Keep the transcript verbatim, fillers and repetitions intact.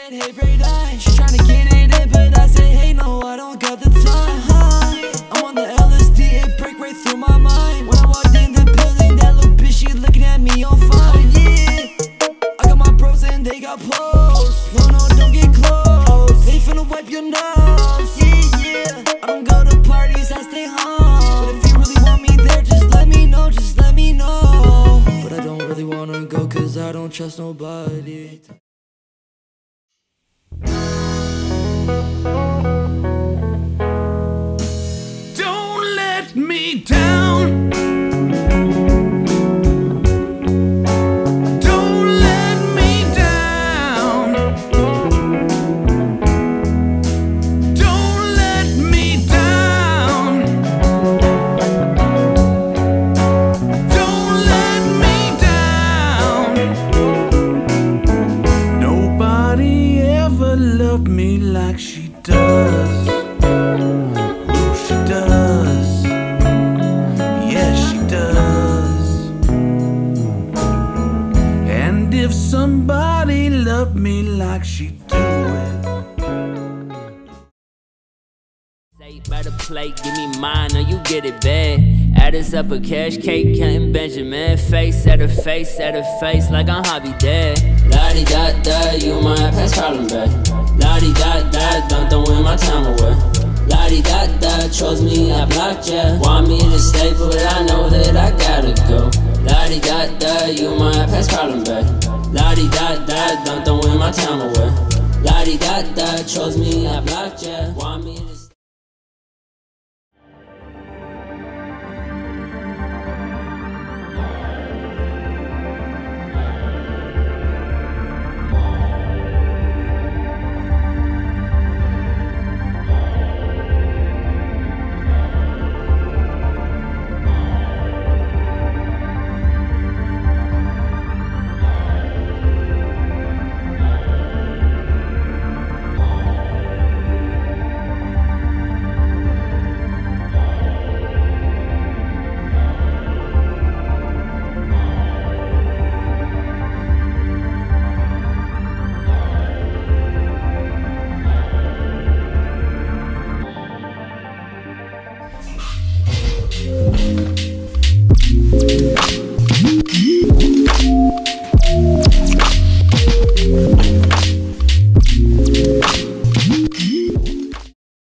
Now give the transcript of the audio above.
said, hey, break down. She tryna get it in, but I said, hey, no, I don't got the time. Huh? I'm on the L S D, it break right through my mind. When I walked in the building, that little bitch, she looking at me on fire. Oh, yeah, I got my bros and they got pros. No, no, don't get close. They finna wipe your nose. Yeah, yeah, I don't go to parties, I stay home. But if you really want me there, just let me know, just let me know. But I don't really wanna go, cause I don't trust nobody. Don't let me down. Don't let me down. Don't let me down. Don't let me down. Nobody ever loved me like she does. If somebody loved me like she do it. Say better plate, give me mine or you get it bad. Add us up a cash cake, counting Benjamin. Face at her face, at her face like I'm hobby dad. La-di-da-da, you my past problem back. La-di-da-da, don't throw in my time away. La-di-da-da, chose me, I blocked ya. Want me to stay, but I know that I gotta go. La-di-da-da, you my past problem back. La-di-da-da, don't throw in my time away. La-di-da-da, chose me, I blocked ya. Want me to stay. Yeah.